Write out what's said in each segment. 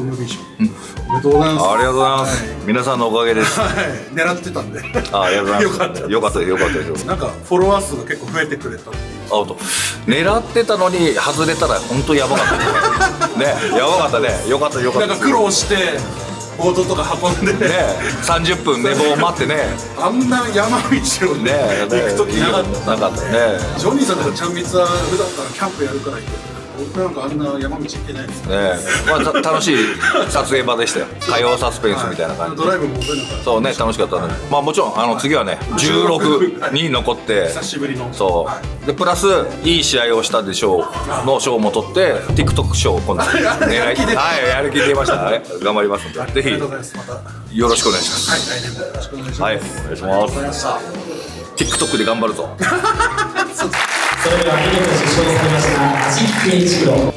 ムービー賞。おめでとうございます。 ありがとうございます。皆さんのおかげです。 狙ってたんで。 ありがとうございます。 よかった。 よかったです。よかったです。 なんかフォロワー数が結構増えてくれた。 アウト。狙ってたのに外れたら本当やばかったね。ね、やばかったね。よかったよかった。 なんか苦労してボードとか運んでね、 30分寝坊待ってね。 あんな山道をね行く時なかったね。ジョニーさんとかちゃんみつは普段からキャンプやるから行って僕なんかあんな山道行けないですね。 まあ楽しい撮影場でしたよ。火曜サスペンスみたいな感じ。 ドライブも覚えなかった。 そうね、楽しかったね。まあもちろん次はね16に残って久しぶりのそうでプラスいい試合をしたでしょうの賞も取って TikTok 賞今度狙いはいやる気出ました。頑張りますのでぜひよろしくお願いします。 はい、来年もよろしくお願いします。 はい、お願いします。TikTok で頑張るぞ。 それでは見事受賞されました足健一郎。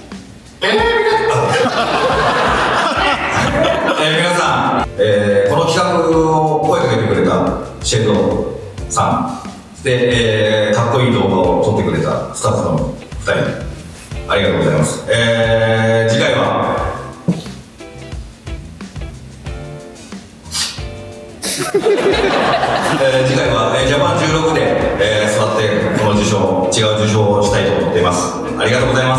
皆さん、この企画を声かけてくれたシェードさんで、かっこいい動画を撮ってくれたスタッフの2人ありがとうございます。次回は次回はジャパン16で、座ってこの受賞違う受賞をしたいと思っています。ありがとうございます。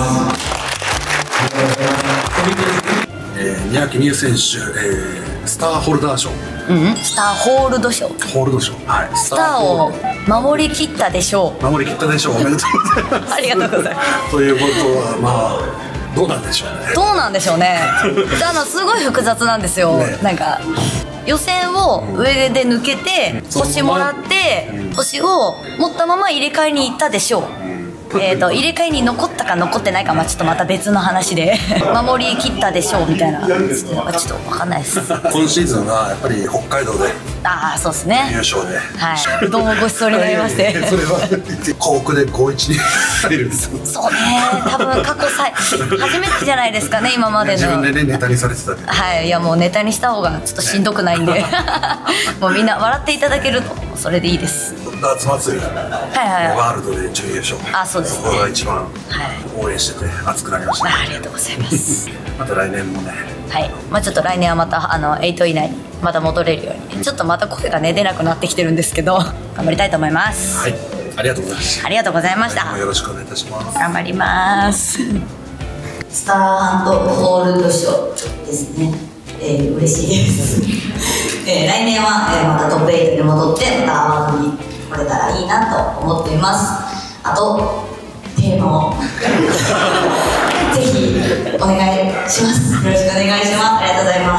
宮城美優選手、スターホルダー賞。 スターホールド賞。 ホールド賞。はい。 スターを守りきったでしょう。 守りきったでしょう。おめでとうございます。 ありがとうございます。 ということはまあどうなんでしょうね。 どうなんでしょうね。すごい複雑なんですよ。なんか予選を上で抜けて星もらって星を持ったまま入れ替えに行ったでしょう。入れ替えに残ったか残ってないかはちょっとまた別の話で守りきったでしょうみたいなちょっと分かんないです。 今シーズンはやっぱり北海道でそうですね、 優勝で、 はい、どうもごちそうになりましてそれは甲府で5-1に入るんですよ。 そうね、多分過去初めてじゃないですかね、今までの。 自分でねネタにされてたけど、 はい、いやもうネタにした方がちょっとしんどくないんでもうみんな笑っていただけるとそれでいいです。 ダーツ祭りワールドで準優勝、 そうですね、 そこが一番応援してて熱くなりました。 ありがとうございますまた来年もね、 はい、まあちょっと来年はまた8以内にまた戻れるように、ちょっとまた声がね出なくなってきてるんですけど頑張りたいと思います。 はい、ありがとうございました。 ありがとうございました。 よろしくお願いいたします。 頑張りますスターホールド賞ですね、嬉しいです来年は、またトップ8に戻ってまたアワードに来れたらいいなと思っています。あとテーマをぜひお願いします。よろしくお願いします。ありがとうございます。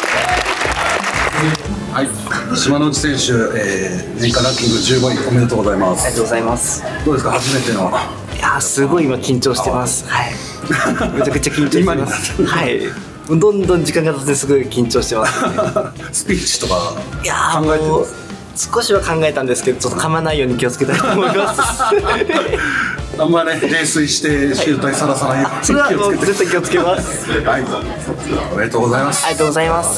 はい、島之内選手、年間ランキング15位おめでとうございます。 ありがとうございます。 どうですか、初めての。 いや、すごい今緊張してます。はい。めちゃくちゃ緊張してます。はい。どんどん時間が経ってすごい緊張してます、ね。 スピーチとか考えてます。 少しは考えたんですけど、ちょっと噛まないように気をつけたいと思います。 あんまね、泥酔して醜態さらさないようにそれはもう絶対気をつけます。 はい、おめでとうございます。 ありがとうございます。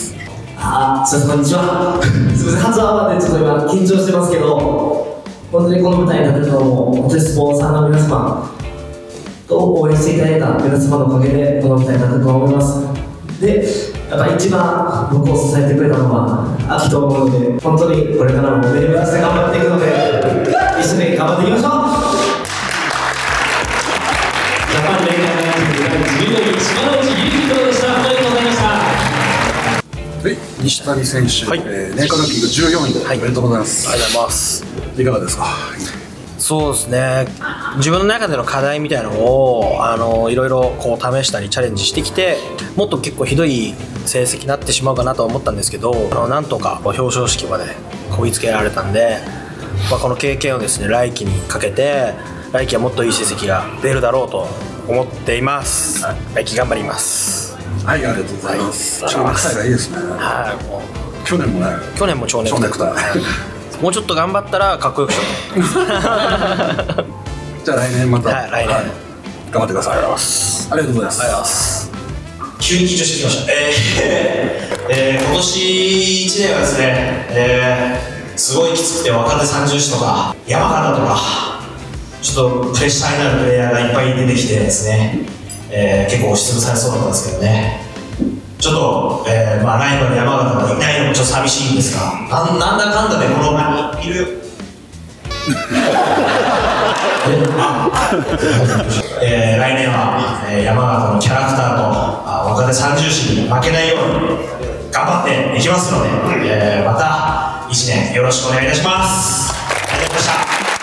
すみません、こんにちは。すみません、初アワーでちょっと今緊張してますけど、本当にこの舞台に立てるのも本当にスポンサーの皆様と応援していただいた皆様のおかげでこの舞台に立てると思います。で、やっぱ一番僕を支えてくれたのは秋と思うので、本当にこれからも目指して頑張っていくので、一緒に頑張っていきましょう。ジャパン連合ランキング第14位、島之内優希プロでした。ありがとうございました。 はい、西谷選手、年間ランキング14位、おめでとうございます。 ありがとうございます。 いかがですか。 そうですね、自分の中での課題みたいなのをいろいろこう試したりチャレンジしてきて、もっと結構ひどい成績になってしまうかなと思ったんですけど、なんとか表彰式までこぎつけられたんで、この経験をですね来季にかけて、来季はもっといい成績が出るだろうと思っています。来季頑張ります。 はい、ありがとうございます。蝶ネクタイがいいですね。 はい、もう去年もね。 去年も蝶ネクタイ。もうちょっと頑張ったらかっこよくしようと。 じゃあ来年また。 はい、来年頑張ってください。ありがとうございます。 急に緊張してきました。今年1年はですね、すごいきつくて若手三重士とか山形とかちょっとプレッシャーになるプレイヤーがいっぱい出てきてですね、 結構押しつぶされそうだったんですけどね。ちょっと、まあ、ライバル山形がいないのもちょっと寂しいんですが、なんだかんだでこの場にいるよ。来年は、山形のキャラクターと若手三重士に負けないように頑張っていきますので、また1年よろしくお願いいたします。ありがとうござい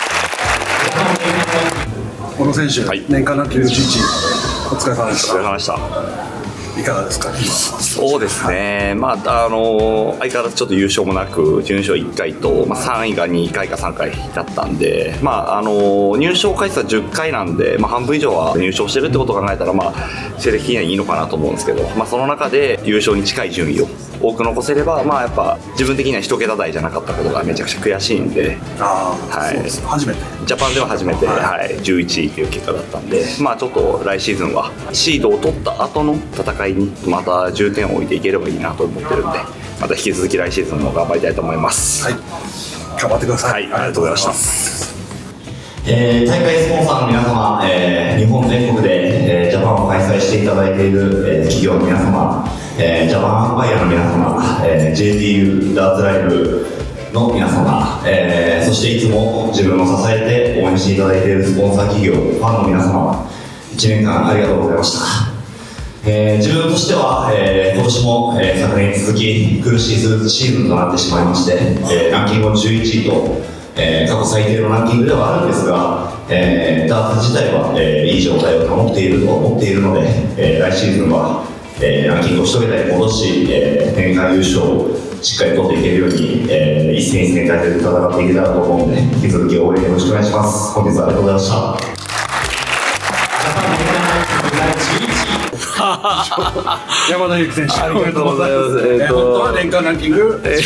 ました。 小野選手、年間ランキング11位、お疲れ様でした。 お疲れ様でした。 いかがですか？ そうですね、まあ相変わらずちょっと優勝もなく準優勝1回と、3位が2回か3回だったんで、入賞回数は10回なんで、半分以上は入賞してるってことを考えたら、成績的にはいいのかなと思うんですけど、その中で優勝に近い順位を多く残せれば、やっぱ自分的には1桁台じゃなかったことがめちゃくちゃ悔しいんで、 初めてジャパンでは初めて、11位という結果だったんで、ちょっと来シーズンはシードを取った後の戦いにまた重点を置いていければいいなと思ってるんで、また引き続き来シーズンも頑張りたいと思います。 頑張ってください。 ありがとうございました。 大会スポンサーの皆様、日本全国で、ジャパンを開催していただいている、企業の皆様、ジャパンアンパイアの皆様、JTU ダーツライブの皆様、そしていつも自分を支えて応援していただいているスポンサー企業、ファンの皆様、1年間ありがとうございました。自分としては、今年も、昨年に続き苦しいシーズンとなってしまいまして、ランキングも11位と、過去最低のランキングではあるんですが、ダーツ自体は、いい状態を保っていると思っているので、来シーズンは、ランキングを1桁に戻し、年間優勝をしっかり取っていけるように、一戦一戦対戦で戦っていけたらと思うので、引き続き応援よろしくお願いします。本日はありがとうございました。 山田裕貴選手、 ありがとうございます。 本当は年間ランキング8位。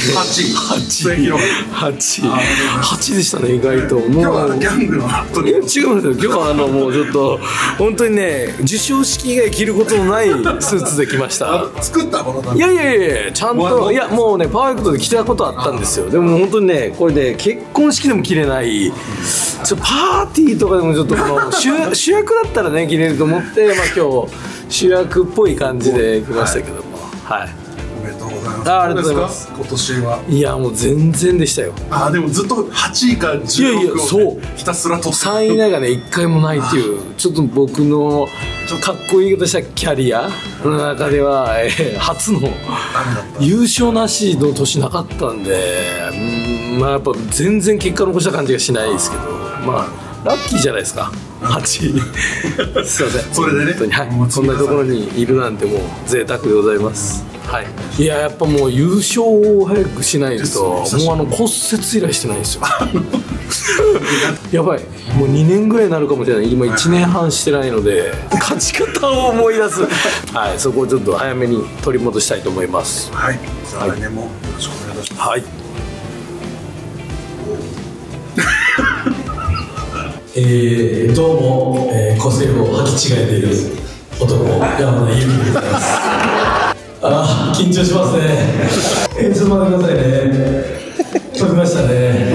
8でしたね、意外と。 今日はギャングの後に。 違うんですよ、今日はもうちょっと本当にね、授賞式以外着ることのないスーツで来ました。 作ったこのいやちゃんと、いやもうね、パーフェクトで着たことあったんですよ。でも本当にね、これで結婚式でも着れない、パーティーとかでもちょっとこの主役だったらね着れると思って、今日主役っぽい感じで来ましたけども、 おめでとうございます。 ありがとうございます。 今年はいやもう全然でしたよ。 でもずっと8位から16をひたすら取って 3位以内がね1回もないっていう、ちょっと僕のかっこいい言い方したキャリアの中では、初の優勝なしの年なかったんで、やっぱ全然結果残した感じがしないですけど、ラッキーじゃないですか、8位すいません、 それでね、 こんなところにいるなんてもう贅沢でございます。いや、やっぱもう優勝を早くしないと、もう骨折以来してないんですよやばい、もう2年ぐらいになるかもしれない。今1年半してないので勝ち方を思い出すそこをちょっと早めに取り戻したいと思います。 来年もよろしくお願いします。 どうも、個性を履き違えている男、山田裕貴でございます。緊張しますね。ちょっと待ってくださいね。飛びましたね。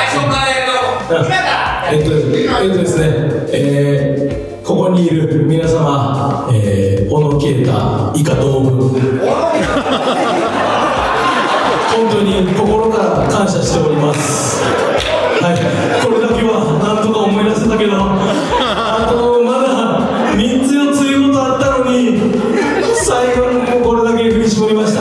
ですね、ここにいる皆様、小野啓太以下同文、本当に心から感謝しております。これだけはなんとか思い出せたけど、あとまだ3つ4つ言うことあったのに、最後にもうこれだけ振り絞りました。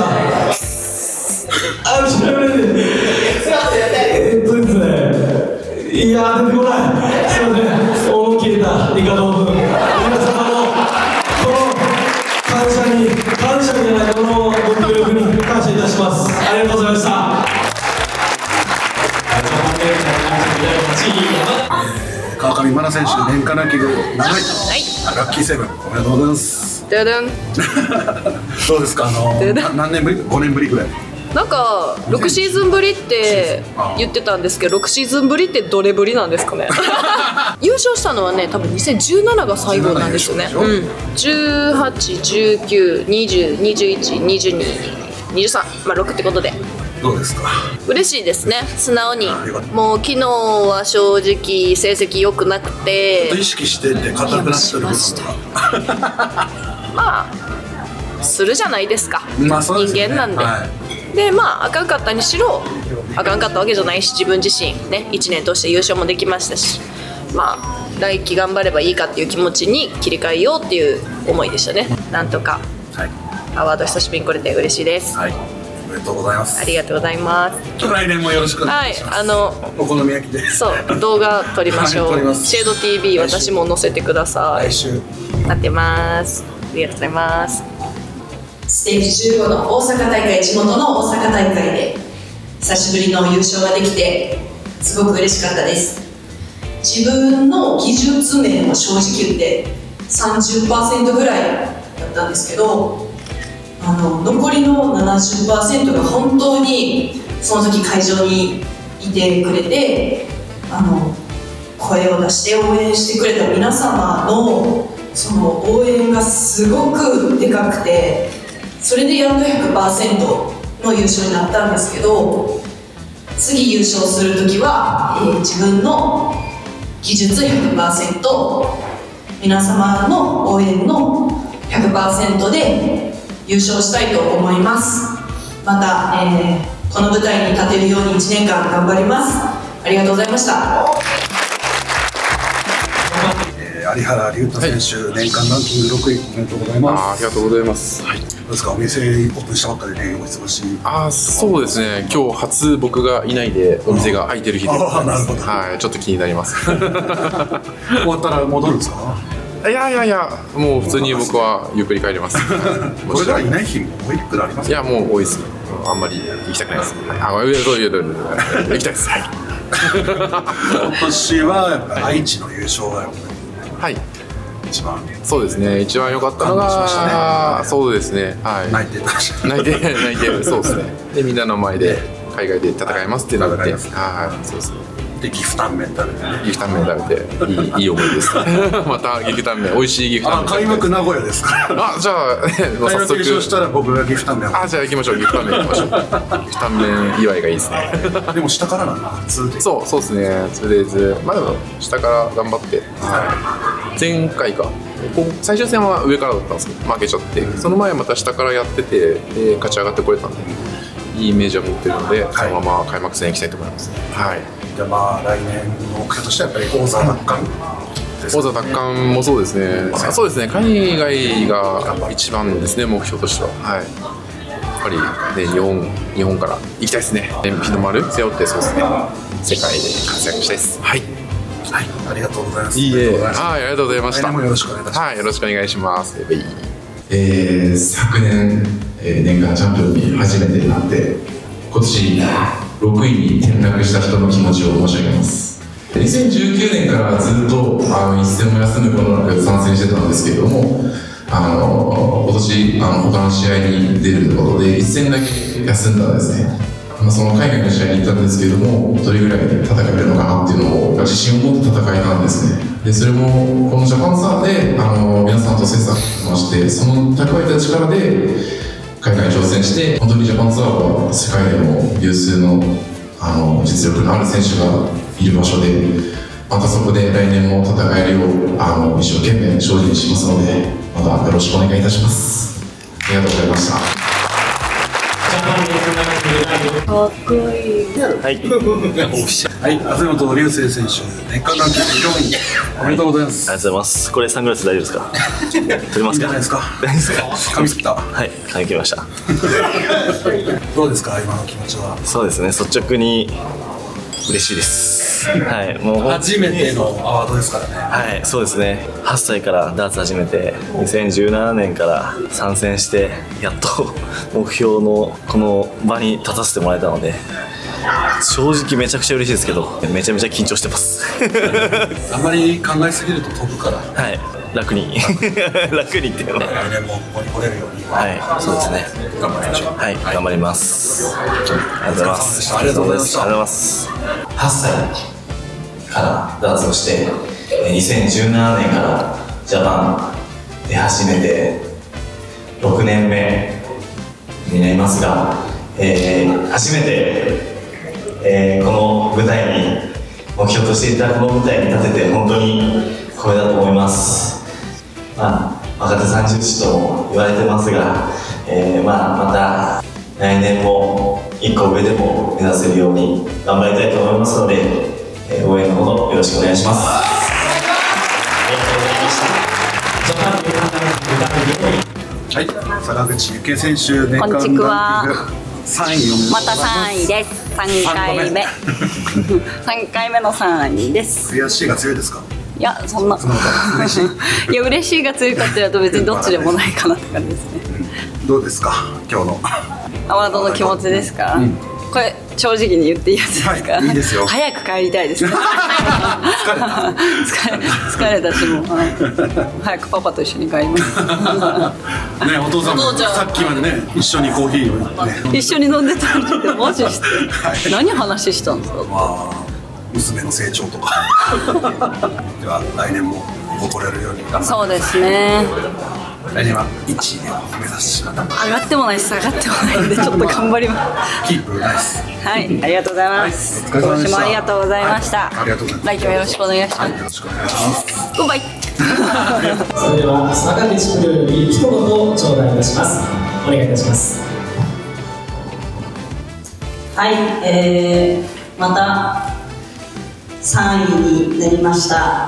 ですね、いや出てこない。すいません、大野啓太以下同文、皆様のこの感謝じゃない、このご協力に感謝いたします。ありがとうございました。 川上愛菜選手、年間ランキング7位、ラッキーセブン、おめでとうございます。 どうですか、何年ぶり、5年ぶりぐらい。 なんか6シーズンぶりって言ってたんですけど、6シーズンぶりってどれぶりなんですかね優勝したのはね、多分2017が最後なんですよね。18、19、20、21、22、23、6ってことでどうですか？ 嬉しいですね、素直に。もう昨日は正直成績良くなくて、 意識してて硬くなってる部分がまあするじゃないですか、 まあそうですね、 人間なんで、 はい、 でまああかんかったにしろあかんかったわけじゃないし、自分自身ね1年通して優勝もできましたし、まあ来季頑張ればいいかっていう気持ちに切り替えようっていう思いでしたね。なんとか、 はい、 アワード久しぶりに来れて嬉しいです。 はい、おめでとうございます。 ありがとうございます。 来年もよろしくお願いします。 はい、 お好み焼きで。 そう動画撮りましょう、 はい、撮ります。 シェード TV 私も載せてください。 来週待ってます。ありがとうございます。 ステージ15の大阪大会、地元の大阪大会で久しぶりの優勝ができてすごく嬉しかったです。自分の技術面は正直言って 30% ぐらいだったんですけど、残りの 70% が本当にその時会場にいてくれて、声を出して応援してくれた皆様のその応援がすごくでかくて、それでやっと 100% の優勝になったんですけど、次優勝する時は、自分の技術 100%、 皆様の応援の 100% で優勝したいと思います。また、この舞台に立てるように1年間頑張ります。ありがとうございました。 有原龍太選手、年間ランキング6位、おめでとうございます。 ありがとうございます。はい、 どうですか、お店オープンしたばっかりで、お忙しい。 そうですね、今日初僕がいないでお店が開いてる日で、 なるほど、 はい、ちょっと気になります。 終わったら戻るんですか？ いや、もう普通に僕はゆっくり帰ります。 これがいない日も多いくらいありますか？ いや、もう多いです。あんまり行きたくないです。行きたいです。はい。 今年はやっぱ愛知の優勝がやっぱり、 はい、 一番そうですね、一番良かったのが、そうですね、はい、 泣いてました。 泣いて、そうですね。で、みんなの前で海外で戦いますってなって、はい、そうですね。 で、岐阜タンメン食べてね。 岐阜タンメン食べて、いい思いです。また岐阜タンメン、美味しい岐阜タンメン。 開幕名古屋ですから。 じゃあ、 開幕優勝したら僕が岐阜タンメン。 じゃあ行きましょう、岐阜タンメン行きましょう。岐阜タンメン祝いがいいですね。 でも下からなんだ、普通で。 そうですね、とりあえず、まあでも下から頑張って、前回か。最終戦は上からだったんですけど負けちゃって、その前また下からやってて、で勝ち上がってこれたんでいいイメージを持ってるので、そのまま開幕戦行きたいと思います。はい。 じゃあまあ来年の目標としてはやっぱり王座奪還。 王座奪還もそうですね。そうですね。海外が一番ですね、目標としては。はい。やっぱりね、日本から行きたいですね。日の丸背負って、そうですね。世界で活躍したいです。はい。 はい、ありがとうございます。 いいえ、ありがとうございました。 来年もよろしくお願いいたします。 はい、よろしくお願いします。 昨年、年間チャンピオンに初めてなって、今年6位に転落した人の気持ちを申し上げます。2019年からずっと一戦も休むことなく参戦してたんですけれども、今年他の試合に出ることで1戦だけ休んだんですね。その海外の試合に行ったんですけれども、どれぐらい戦えるのかなっていうのを自信を持って戦えたんですね。でそれもこのジャパンサーで皆さんと切磋琢磨して、その蓄えた力で海外に挑戦して、本当にジャパンツアーは世界でも有数の実力のある選手がいる場所で、またそこで来年も戦えるよう一生懸命精進しますので、またよろしくお願いいたします。ありがとうございました。 かっこいい。 はい、安本龍成選手、年間ランキング4位、おめでとうございます。 ありがとうございます。これサングラス大丈夫ですか？取りますか？ いいんじゃないですか。 大丈夫ですか？ 髪切った。 はい、髪切りました。 どうですか、今の気持ちは？ そうですね、率直に嬉しいです。はい、もう初めてのアワードですからね。 はい、そうですね。8歳からダーツ始めて、2017年から参戦して、やっと目標のこの場に立たせてもらえたので、正直めちゃくちゃ嬉しいですけど、めちゃめちゃ緊張してますあんまり考えすぎると飛ぶから、 はい、楽に楽にっていうね、 来年もここに来れるように、 はい、そうですね、 頑張りましょう。 はい、頑張ります。ありがとうございます。 ありがとうございました。 ありがとうございます。 8歳からダーツをして、2017年からジャパンで始めて6年目になりますが、 初めて、この舞台に目標としていたこの舞台に立てて本当に光栄だと思います。若手三重士とも言われてますが、また来年も一個上でも目指せるように頑張りたいと思いますので、応援のほどよろしくお願いします。ありがとうございました。はい、坂口幸恵選手、年間ランキング3位、 また3位です。3回目3回目の3位です。 悔しいが強いですか？ いや、そんないや、嬉しいが強いかっていうと別にどっちでもないかなって感じですね。 どうですか、今日のアワードの気持ちですか？これ正直に言っていいやつですか？ いいですよ。 早く帰りたいですね。疲れたし、もう早くパパと一緒に帰ります。 ね、お父さんもさっきまでね、一緒にコーヒーをね、 一緒に飲んでたんで、マジして何話したんですか？ 娘の成長とか。では来年も誇れるように頑張って。 そうですね。 来年は1位を目指し、 上がってもないし下がってもないんで、ちょっと頑張ります。 キープナイス。 はい、ありがとうございます。今年もありがとうございました。 ありがとうございます。 来期もよろしくお願いします。 よろしくお願いします。 グッバイ。 それでは坂口プロより一言頂戴いたします。お願いいたします。 はい、また3位になりました。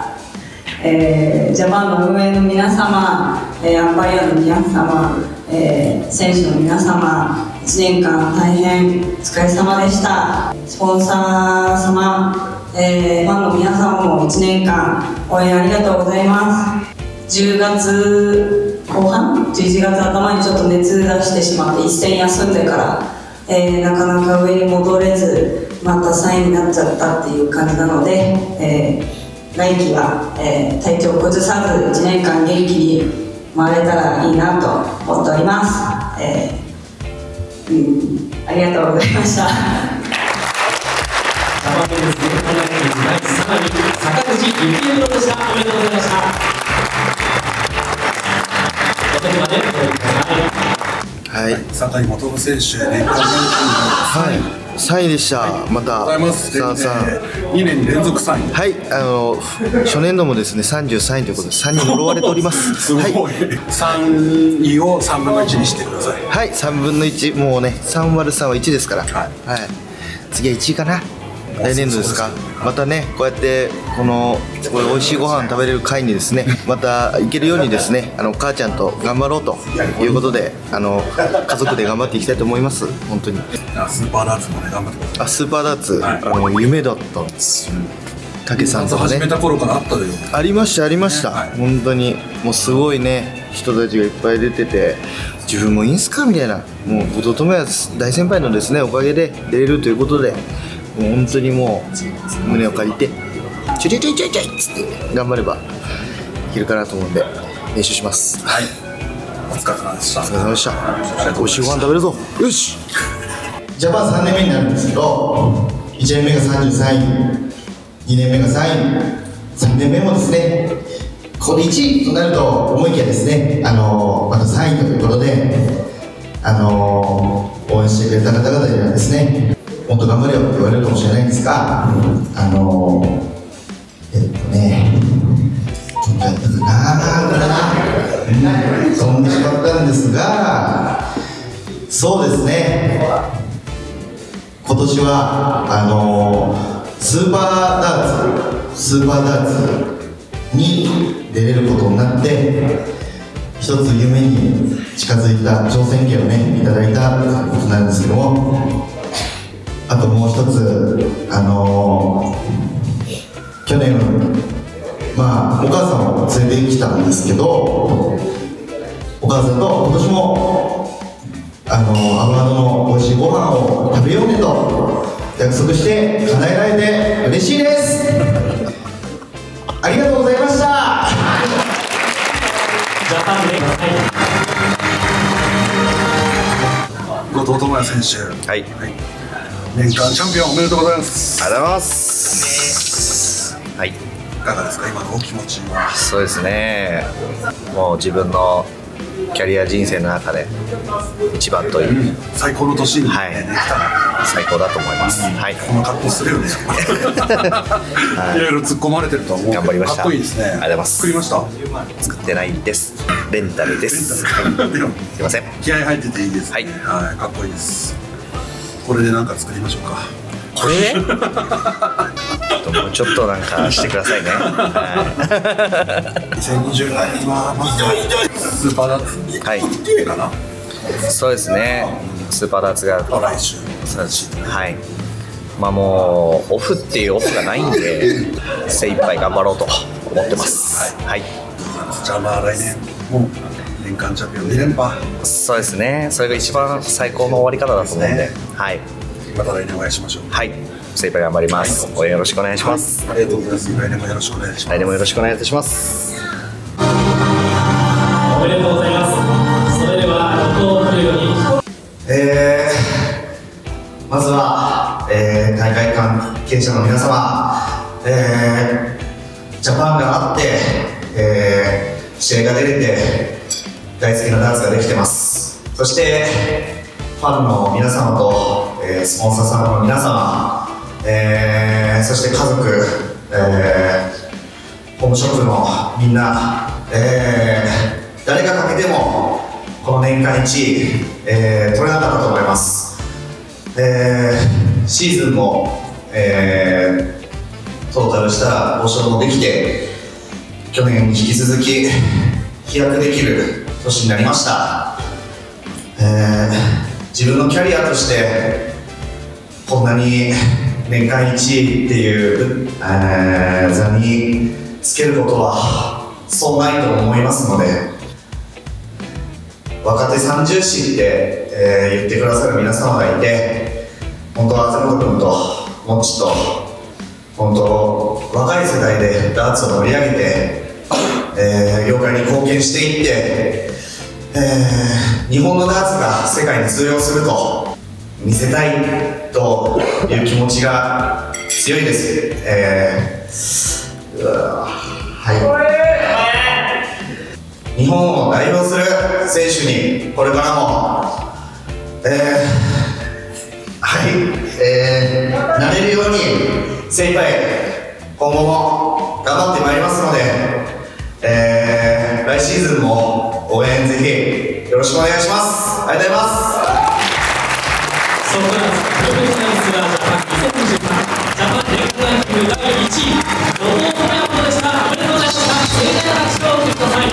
ジャパンの運営の皆様、アンパイアの皆様、選手の皆様、1年間大変お疲れ様でした。スポンサー様、ファンの皆様も1年間応援ありがとうございます。10月後半、11月頭にちょっと熱出してしまって一戦休んでから、なかなか上に戻れず、また3位になっちゃったっていう感じなので、来季は、体調を崩さず1年間元気に回れたらいいなと思っております。ありがとうございました。 ジャパンメンズ年間ランキング第3位、坂口幸恵プロでした。おめでとうございました。お手までお願いください。 はい、 坂井元選手、年間ランキング 3位でした。また 2年連続3位。 はい、初年度もですね33位ということで3人呪われております。 すごい。3位を3分の1にしてください。 はい、3分の1、もうね3割る3は1ですから。はい。次は1位かな。来年度ですか。またねこうやってこれ美味しいご飯食べれる会にですねまた行けるようにですね母ちゃんと頑張ろうということで家族で頑張っていきたいと思います。本当に。 スーパーダーツもね頑張ってください。 スーパーダーツ、夢だったんですよ。武さんとかね始めた頃からあったでよ。 ありましたありました、本当にもうすごいね人たちがいっぱい出てて、自分もいいんすかみたいな、もう後藤智也大先輩のですねおかげで出れるということで、もう本当にもう胸を借りてちょいちょいちょいちょいっつって頑張ればいけるかなと思うんで練習します。 はい、お疲れ様でした。 お疲れ様でした。美味しいご飯食べるぞ。よし。 ジャパン3年目になるんですけど、1年目が33位、2年目が3位、3年目もですねここで1位となると思いきやですねまた3位ということで応援してくれた方々にはですねもっと頑張れよって言われるかもしれないんですが、ちょっとやったかな飛んでしまったんですが、そうですね、今年はスーパーダーツに出れることになって一つ夢に近づいた挑戦権をねいただいたことなんですけども、あともう一つ去年お母さんを連れてきたんですけど、お母さんと今年もアワードの美味しいご飯を食べようねと約束して叶えられて嬉しいです。ありがとうございました。 ジャパンで後藤智也選手、はい、年間チャンピオンおめでとうございます。 ありがとうございます。はい、 いかがですか今のお気持ちは。 そうですね、もう自分のキャリア人生の中で一番という、 最高の年に、 はい、最高だと思います。はい、 この格好するよね。いろいろ突っ込まれてると思うけど。 頑張りました。 かっこいいですね。 ありがとうございます。 作りました。 作ってないです。レンタルです。すいません。 気合入ってていいですね。はい、かっこいいです。これでなんか作りましょうか。 これで？もうちょっとなんかしてくださいね。 2020年今まずスーパーダーツかな。 そうですね。スーパーダーツが来週。 はい。まあもうオフっていうオフがないんで精一杯頑張ろうと思ってます。はい。 じゃあまあ来年も年間チャンピオン2連覇。 そうですね。それが一番最高の終わり方だと思うんで、はい。 また来年お会いしましょう。 はい。精一杯頑張ります。応援よろしくお願いします。 ありがとうございます。来年もよろしくお願いします。 来年もよろしくお願いいたします。 おめでとうございます。それでは音を振るように。 まずは、大会関係者の皆様、ジャパンがあって、試合が出れて大好きなダーツができてます。そしてファンの皆様と、スポンサーさんの皆様、そして家族、ホームショップのみんな、誰がかけてもこの年間1位、取れなかったと思います。シーズンも、トータルしたら5勝もできて、去年に引き続き飛躍できる年になりました。自分のキャリアとしてこんなに年間1位っていう、座につけることはそうないと思いますので、若手三重士って、言ってくださる皆様がいて、本当は浅本君とモッチと本当若い世代でダーツを盛り上げて、業界に貢献していって、日本のダーツが世界に通用すると見せたいという気持ちが強いです。日本を代表する選手にこれからも、なれるように精一杯今後も頑張ってまいりますので、来シーズンも応援ぜひよろしくお願いします。ありがとうございます。 そこからプロフェッショナルツアージャパン2023ジャパン年間ランキング第1位後藤智也でした。おめでとうございました。盛大な拍手をお送りください。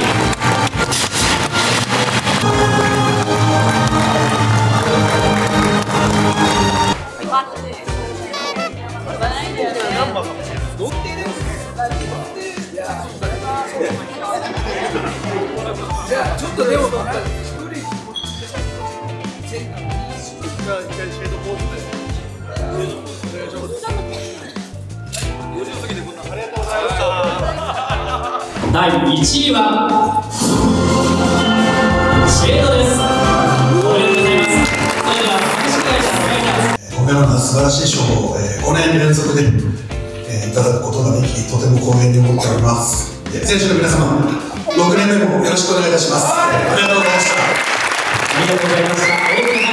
ちょっとでも第1位はシェードです。おめでとうございます。それでは株式会社スカイダーツこのような素晴らしい賞を、5年連続で、いただくことができ、とても光栄に思っております。選手の皆様、6年目もよろしくお願いいたします。ありがとうございました。 ありがとうございました。